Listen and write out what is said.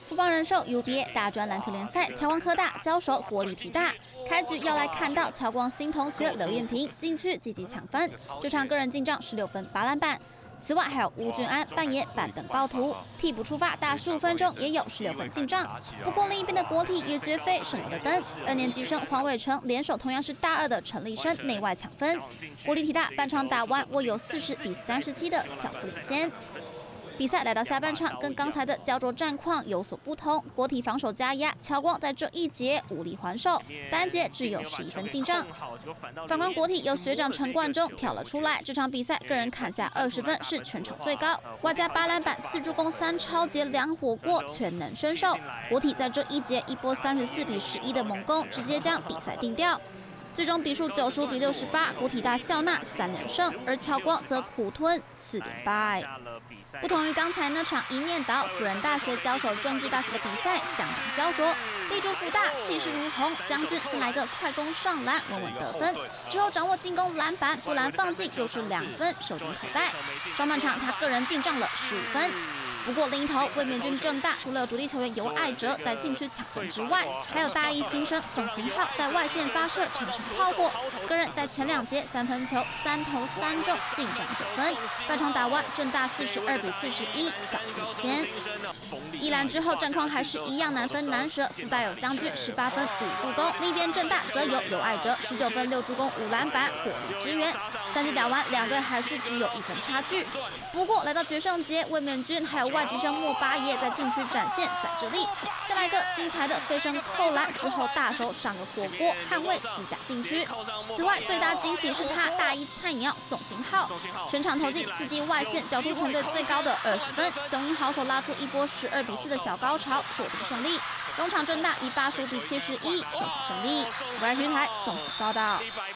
富邦人寿 UBA 大专篮球联赛，侨光科大交手国立体大。开局要来看到侨光新同学刘彦廷禁区积极抢分，这场个人进账16分8篮板。此外还有吴俊安扮演板凳暴徒，替补出发大15分钟也有16分进账。不过另一边的国体也绝非省油的灯，2年级生黄伟成联手同样是大2的陈立生内外抢分，国立体大半场打完握有40比37的小幅领先。比赛来到下半场，跟刚才的焦灼战况有所不同。国体防守加压，侨光在这一节无力还手，单节只有11分进账。反观国体由学长陈冠中挑了出来，这场比赛个人砍下20分是全场最高，外加8篮板、4助攻、3抄截、2火锅，全能身手。国体在这一节一波34比11的猛攻，直接将比赛定调。最终比数95比68，国体大笑纳3连胜，而侨光则苦吞4连败。不同于刚才那场一面倒辅仁大学交手政治大学的比赛，相当焦灼。地主福大气势如虹，将军先来个快攻上篮，稳稳得分，之后掌握进攻篮板，不篮放进，又是2分收进口袋。上半场他个人进账了15分。不过另一头，卫冕军政大除了主力球员尤爱哲在禁区抢分之外，还有大一新生宋行浩在外线发射场场炮火，个人在前2节3分球3投3中，进账9分。半场打完，政大42比41小幅领先。一篮之后，战况还是一样难分难舍，福大有将军18分5助攻，另一边政大则有尤爱哲19分6助攻5篮板火力支援。3节打完，两队还是只有1分差距。不过来到决胜节，卫冕军还有外籍生莫巴也在禁区展现在这里，先来个精彩的飞身扣篮，之后大手上个火锅捍卫自家禁区。此外最大惊喜是他大一菜鸟宋行浩，全场投进4记外线，缴出全队最高的20分。雄鹰好手拉出一波12比4的小高潮，锁定胜利。中场政大以85比71收下胜利。我是台综合报道。